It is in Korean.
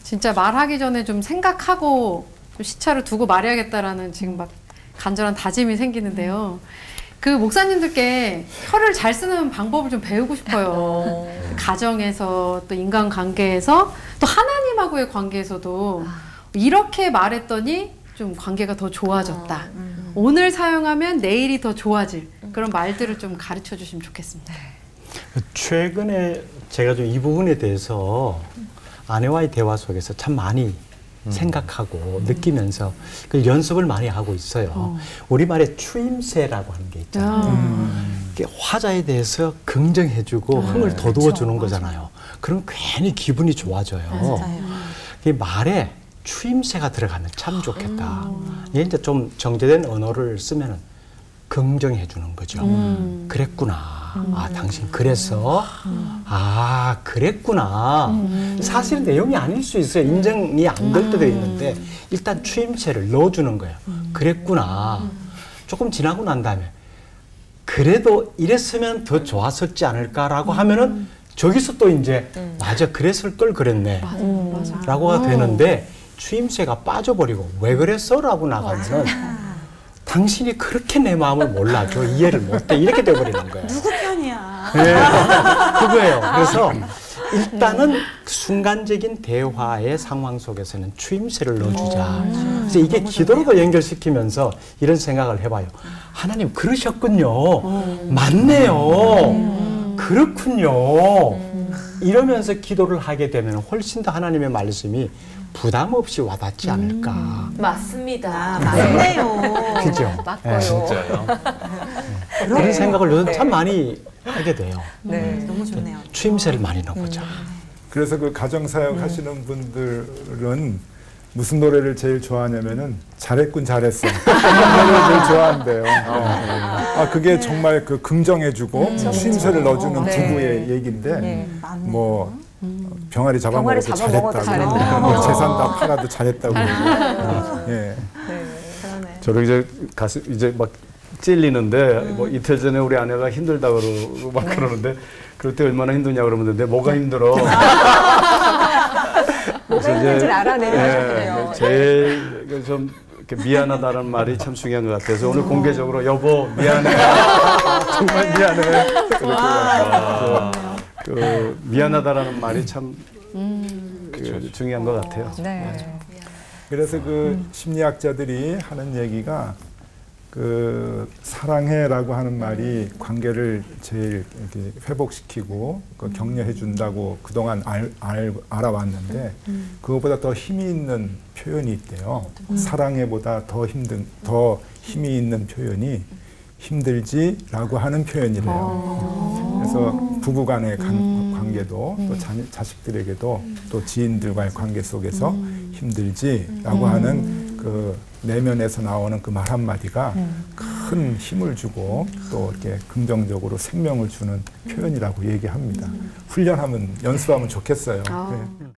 진짜 말하기 전에 좀 생각하고 좀 시차를 두고 말해야겠다라는 지금 막 간절한 다짐이 생기는데요. 그 목사님들께 혀를 잘 쓰는 방법을 좀 배우고 싶어요. 가정에서 또 인간관계에서 또 하나님하고의 관계에서도 이렇게 말했더니 좀 관계가 더 좋아졌다. 오늘 사용하면 내일이 더 좋아질 그런 말들을 좀 가르쳐 주시면 좋겠습니다. 최근에 제가 좀 이 부분에 대해서 아내와의 대화 속에서 참 많이 생각하고 느끼면서 그 연습을 많이 하고 있어요. 우리말에 추임새라고 하는 게 있잖아요. 화자에 대해서 긍정해주고 흥을 돋우어 주는 거잖아요. 그럼 괜히 기분이 좋아져요. 이 말에 추임새가 들어가면 참 좋겠다. 이게 이제 좀 정제된 언어를 쓰면 긍정해 주는 거죠. 그랬구나. 아, 당신 그래서 아, 그랬구나. 사실 내용이 아닐 수 있어요. 인정이 안 될 때도 있는데 일단 추임새를 넣어주는 거예요. 그랬구나. 조금 지나고 난 다음에 그래도 이랬으면 더 좋았었지 않을까라고 하면은 저기서 또 이제 맞아, 그랬을 걸 그랬네 라고가 되는데 추임새가 빠져버리고 왜 그랬어? 라고 나가면은 당신이 그렇게 내 마음을 몰라줘. 이해를 못해. 이렇게 돼버리는 거예요. 누구 편이야? 네, 그거예요. 그래서 일단은 순간적인 대화의 상황 속에서는 추임새를 넣어주자. 그래서 이게 기도로도 연결시키면서 이런 생각을 해봐요. 하나님 그러셨군요. 맞네요. 그렇군요. 이러면서 기도를 하게 되면 훨씬 더 하나님의 말씀이 부담 없이 와닿지 않을까. 맞습니다. 맞네요. 그죠? 맞고요. 진짜요. 그런 생각을 요즘 참 많이 하게 돼요. 네, 너무 좋네요. 추임새를 많이 넣어보자. 그래서 그 가정사역 하시는 분들은 무슨 노래를 제일 좋아하냐면은 잘했군 잘했어. 그런 노래를 제일 좋아한대요. 아, 그게 정말 그 긍정해주고 추임새를 넣어주는 부부의 얘기인데 뭐 병아리 잡아먹어도 잘했다고, 재산 다 팔아도 잘했다고. 예. 저도 이제 이제 막 찔리는데 뭐 이틀 전에 우리 아내가 힘들다 그러고 막 그러는데 그럴 때 얼마나 힘드냐 그러면 내 뭐가 힘들어. 뭐가 힘든지를 알아내려셨네요. 제일 좀 이렇게 미안하다는 말이 참 중요한 것 같아서 오늘 공개적으로 여보 미안해. 정말 미안해. 그 미안하다라는 말이 참 중요한 것 같아요. 네. 그래서 그 심리학자들이 하는 얘기가 그 사랑해라고 하는 말이 관계를 제일 이렇게 회복시키고 격려해 준다고 그동안 알아왔는데 그것보다 더 힘이 있는 표현이 있대요. 사랑해보다 더 힘이 있는 표현이 힘들지라고 하는 표현이래요. 그래서 부부간의 관계도 또 자식들에게도 또 지인들과의 관계 속에서 힘들지라고 하는 그 내면에서 나오는 그 말 한마디가 큰 힘을 주고 또 이렇게 긍정적으로 생명을 주는 표현이라고 얘기합니다. 훈련하면 연습하면 좋겠어요. 네.